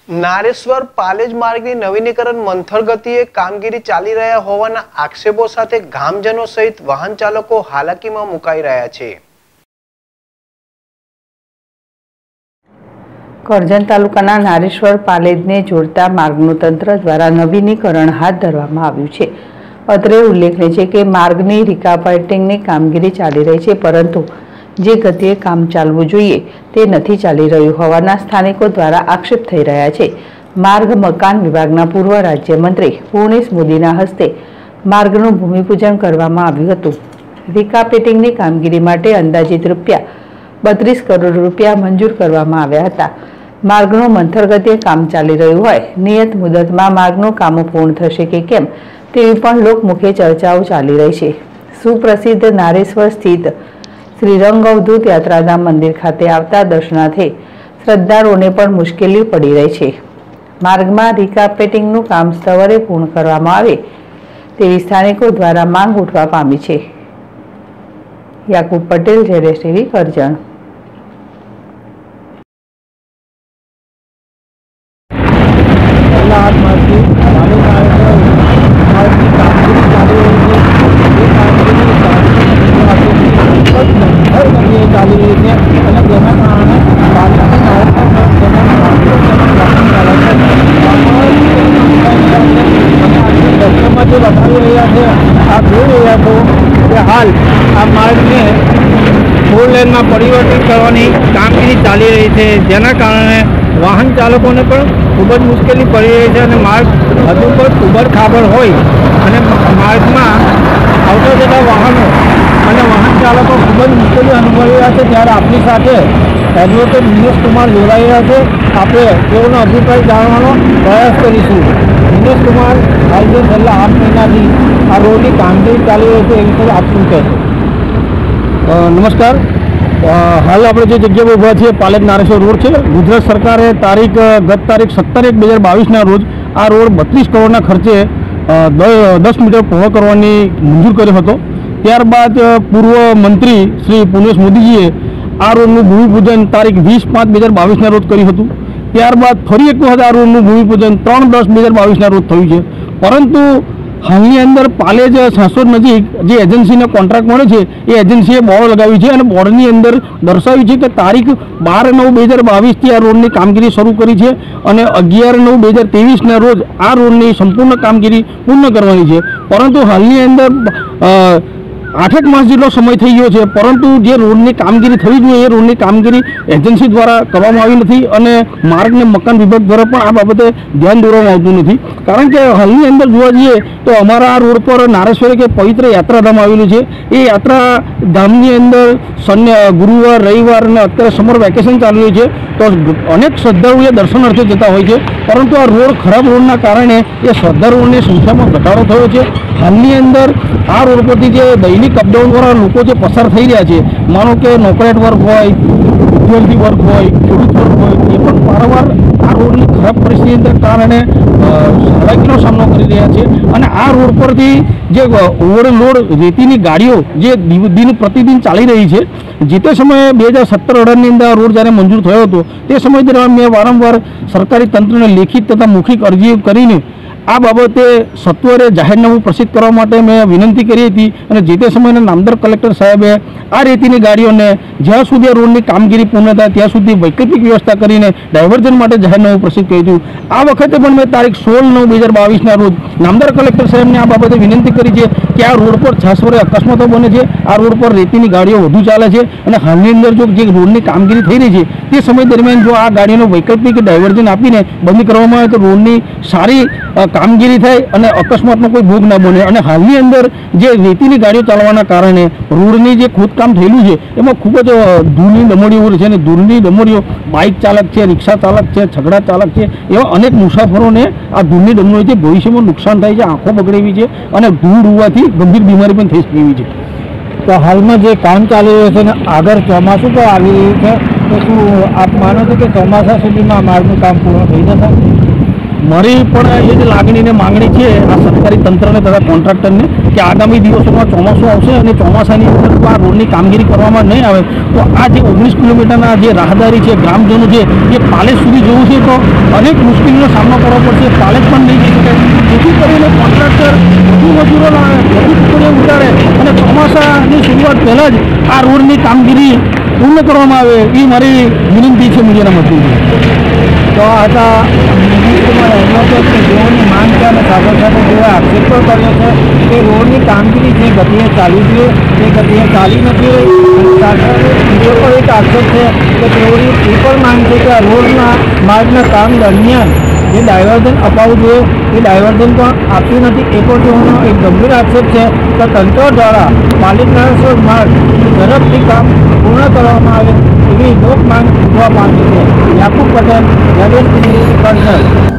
નારેશ્વર પાલેજ માર્ગની નવીનીકરણ મંથર ગતિએ કામગીરી ચાલી રહ્યા હોવાના આક્ષેપો સાથે ગામજનો સહિત વાહન ચાલકો હાલાકીમાં મુકાઈ રહ્યા છે। કરજણ તાલુકાના નારેશ્વર પાલેજને જોડતા માર્ગનું તંત્ર દ્વારા નવીનીકરણ હાથ ધરવામાં આવ્યું છે। અત્રે ઉલ્લેખનીય છે કે માર્ગની રિકાર્પેટિંગની કામગીરી ચાલી રહી છે, પરંતુ જે ગતિએ કામ ચાલવું જોઈએ તે નથી ચાલી રહ્યું હોવાના સ્થાનિકો દ્વારા આક્ષેપ થઈ રહ્યા છે। માર્ગ મકાન વિભાગના પૂર્વ રાજ્યમંત્રી પૂર્ણેશ મોદીના હસ્તે માર્ગનું ભૂમિપૂજન કરવામાં આવ્યું હતું। રિકાર્પેટિંગની કામગીરી માટે અંદાજિત ₹32 કરોડ મંજૂર કરવામાં આવ્યા હતા। માર્ગનું મંથર ગતિએ કામ ચાલી રહ્યું હોય નિયત મુદતમાં માર્ગનું કામો પૂર્ણ થશે કે કેમ તેવી પણ લોકમુખે ચર્ચાઓ ચાલી રહી છે। સુપ્રસિદ્ધ નારેશ્વર સ્થિત શ્રી રંગ અવધૂત યાત્રાધામ મંદિર ખાતે આવતા દર્શનાર્થે શ્રદ્ધાળુઓને પણ મુશ્કેલી પડી રહી છે। માર્ગમાં રિકાર્પેટિંગનું કામ સવારે પૂર્ણ કરવામાં આવે તેવી સ્થાનિકો દ્વારા માંગ ઉઠવા પામી છે। Yakub Patel, ZS TV, Karjan. हाल आ मार्ग ने 4 लेन में परिवर्तन करने कामगीरी चाली रही है, जेना कारणे वाहन चालकों ने खूब ज मुश्केली पड़ी रही है। मार्ग हजू पर उबड़ खाबड़ होय अने मार्ग में आवता जता वाहनों और वाहन चालकों खूब ज मुश्केली अनुभवी रहा है। त्यारे आपनी साथे एडवोकेट दिनेश कुमार जोड़ाई रहा है। आपणे तेओनो अभिप्राय जाणवानो प्रयास करीशुं। दिनेश कुमार, हाल जे छेल्ला 8 महीनाथी आ रोडनी कामगीरी चाली रही है, ए विषय आप शुं कहेशो? नमस्कार। हाल आपणे जे जग्याए ऊभा छीए पालेज नारेश्वर रोड है। गुजरात सरकारे गत तारीख 17/1/2022 रोज आ रोड 32 करोड़ना खर्चे 10 मीटर पહોળો करवानी मंजूर कर्यो हतो। त्यारबाद पूर्व मंत्री श्री पूर्णेश मोदीजीए आ रोडનું भूमिपूजन तारीख 20/5/2022 रोज कर्યું હતું। त्यारबाद फरी एक वखत आ रोडનું भूमिपूजन 3/10/2022 रोज थयुं छे। परंतु हालनी अंदर पालेज सासोद नजीक जे एजेंसी ने कॉन्ट्राक्ट मळे छे ए एजेंसीए बोर्ड लगाव्યું છે અને બોર્ડની અંદર દર્શાવ્યું છે કે તારીખ 12/9/2022 થી આ રોડની કામગીરી શરૂ કરી છે અને 11/9/2023 ના રોજ આ રોડની સંપૂર્ણ કામગીરી પૂર્ણ કરવાની છે। પરંતુ હાલની અંદર 8 मास જેટલો સમય થઈ ગયો છે, પરંતુ જે રોડની કામગીરી થવી જોઈએ એ રોડની કામગીરી એજન્સી દ્વારા કરવામાં આવી નથી અને માર્ગ ને મકાન વિભાગ દ્વારા પણ આ બાબતે ધ્યાન દોરવામાં આવતું નથી। કારણ કે હાલની અંદર જોવા જઈએ તો અમારા આ રોડ પર નારેશ્વર કે પવિત્ર યાત્રાધામ આવેલું છે। એ યાત્રાધામની અંદર ગુરુવાર, રવિવાર અને અત્યારે સમર વેકેશન ચાલી રહ્યું છે, તો અનેક શ્રદ્ધાળુઓ દર્શનાર્થે જતા હોય છે। પરંતુ આ રોડ ખરાબ રોડના કારણે એ શ્રદ્ધાળુઓની સંખ્યામાં ઘટાડો થયો છે। હાલની અંદર આ રોડ પરથી જે દૈનિક અપડાઉન વાળા લોકો જે પસાર થઈ રહ્યા છે, માનો કે નોકરિયાત વર્ગ હોય, વિદ્યાર્થી વર્ગ હોય, ખેડૂત વર્ગ હોય, એ પણ વારંવાર આ રોડની ખરાબ પરિસ્થિતિના કારણે હાલાકીનો સામનો કરી રહ્યા છે। અને આ રોડ પરથી જે ઓવરલોડ રેતીની ગાડીઓ જે દિન પ્રતિદિન ચાલી રહી છે, જે તે સમયે 2017-18ની અંદર આ રોડ જ્યારે મંજૂર થયો હતો તે સમય દરમિયાન મેં વારંવાર સરકારી તંત્રને લેખિત તથા મૌખિક અરજી કરીને આ બાબતે સત્વરે જાહેરનામું પ્રસિદ્ધ કરવા માટે મેં વિનંતી કરી હતી અને જે તે સમયના નામદાર કલેક્ટર સાહેબે આ રેતીની ગાડીઓને જ્યાં સુધી આ રોડની કામગીરી પૂર્ણ થાય ત્યાં સુધી વૈકલ્પિક વ્યવસ્થા કરીને ડાયવર્ઝન માટે જાહેરનામું પ્રસિદ્ધ કર્યું હતું। આ વખતે પણ મેં તારીખ 16/9/2022ના રોજ નામદાર કલેક્ટર સાહેબને આ બાબતે વિનંતી કરી છે કે આ રોડ પર છાસવારે અકસ્માતો બને છે, આ રોડ પર રેતીની ગાડીઓ વધુ ચાલે છે અને હાલની અંદર જો જે રોડની કામગીરી થઈ રહી છે તે સમય દરમિયાન જો આ ગાડીઓનો વૈકલ્પિક ડાયવર્ઝન આપીને બંધ કરવામાં આવે તો રોડની સારી કામગીરી થાય અને અકસ્માતનો કોઈ ભોગ ના બને। અને હાલની અંદર જે રેતીની ગાડીઓ ચાલવાના કારણે રોડની જે ખોદકામ થયેલું છે એમાં ખૂબ જ ધૂળની ડમરીઓ છે અને ધૂળની ડમરીઓ બાઇક ચાલક છે, રિક્ષા ચાલક છે, છકડા ચાલક છે, એવા અનેક મુસાફરોને આ ધૂળની ડમરીઓથી ભવિષ્યમાં નુકસાન થાય છે, આંખો બગડે એવી છે અને ધૂળ ઉડવાથી ગંભીર બીમારી પણ થઈ શકે એવી છે। તો હાલમાં જે કામ ચાલી રહ્યું છે ને આગળ ચોમાસું પણ આવી રહ્યું છે, તો શું આપ માનો છો કે ચોમાસા સુધીમાં માર્ગનું કામ પૂર્ણ થઈ જશે? મારી પણ એ જ લાગણી ને માંગણી છે આ સરકારી તંત્રને તથા કોન્ટ્રાક્ટરને કે આગામી દિવસોમાં ચોમાસું આવશે અને ચોમાસાની અંદર જો આ રોડની કામગીરી કરવામાં નહીં આવે તો આ જે 19 કિલોમીટરના જે રાહદારી છે, ગ્રામજનો છે, એ પાલેજ સુધી જવું છે તો અનેક મુશ્કેલીનો સામનો કરવો પડશે. પાલેજ પણ નહીં જઈ શકે. જેથી કરીને કોન્ટ્રાક્ટર વધુ મજૂરો ટુકડીઓ ઉતારે અને ચોમાસાની શરૂઆત પહેલાં જ આ રોડની કામગીરી પૂર્ણ કરવામાં આવે એ મારી વિનંતી છે મીડિયાના માધ્યમથી. તો હતા મિનિસ્ટરમાં રહેલો છે કે જેઓની માંગ છે અને સાથે સાથે જેઓએ આક્ષેપ પણ કર્યો છે કે રોડની કામગીરી જે ગતિએ ચાલવી જોઈએ તે ગતિએ ચાલી નથી રહી. અને સાથે બીજો પણ એક આક્ષેપ છે કે તેઓની એ પણ માંગ છે કે આ રોડના માર્ગના કામ દરમિયાન જે ડાયવર્ઝન અપાવવું જોઈએ એ ડાયવર્ઝન પણ આપ્યું નથી. એ પણ તેઓનો એક ગંભીર આક્ષેપ છે કે તંત્ર દ્વારા પાલિક નારેશ્વર માર્ગ ઝડપથી કામ પૂર્ણ કરવામાં આવે એવી લોક માંગ ઉઠવા પામી છે. યાકુબ પટેલ, નરેશ ટીવી, કરજણ.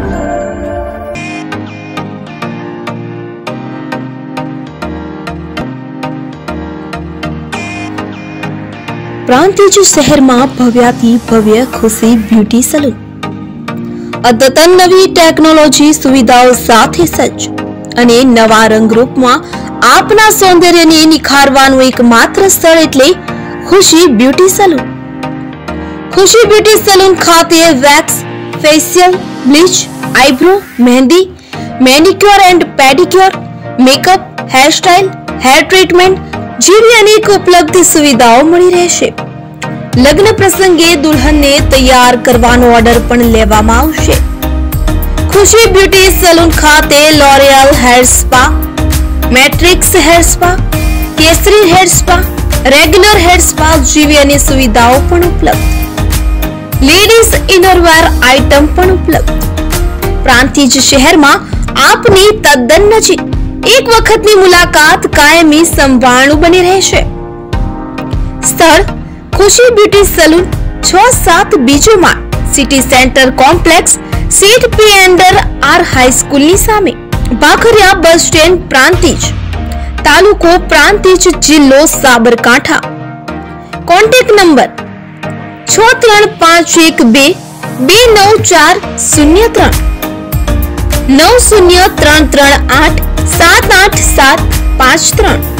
પ્રાંતિજ શહેરમાં ભવ્યાથી ભવ્ય ખુશી બ્યુટી સલૂન અદ્યતન નવી ટેકનોલોજી સુવિધાઓ સાથે સજ્જ અને નવા રંગરૂપમાં આપના સૌંદર્યને નિખારવાનું એકમાત્ર સ્થળ એટલે Khushi beauty salon. Khushi beauty salon ખાતે wax, facial, bleach, eyebrow, mehndi, manicure and pedicure, makeup, hairstyle, hair treatment જેવી અનેક ઉપલબ્ધ સુવિધાઓ મળી રહેશે. લગ્ન પ્રસંગે દુલ્હનને તૈયાર કરવાનો ઓર્ડર પણ લેવામાં આવશે. ખુશી બ્યુટી સલૂન ખાતે L'Oreal hair spa, Matrix hair spa, Kesari hair spa, regular hair spa જેવી અનેક સુવિધાઓ પણ ઉપલબ્ધ. લેડીઝ ઇનરવેર આઇટમ પણ ઉપલબ્ધ. પ્રાંતિજ શહેરમાં આપની તદ્દન નજીક એક વખતની મુલાકાત કાયમી સંભાળનું બની રહેશે. સ્થળ ખુશી બ્યુટી સલૂન 6-7 બીજો માળ, સિટી સેન્ટર કોમ્પ્લેક્સ, સીટ પી અંડર આર હાઈસ્કૂલની સામે, ભાખરિયા બસ સ્ટેન્ડ, પ્રાંતિજ, તાલુકો પ્રાંતિજ, જિલ્લો સાબરકાંઠા. Contact number 6351229403 9033387853.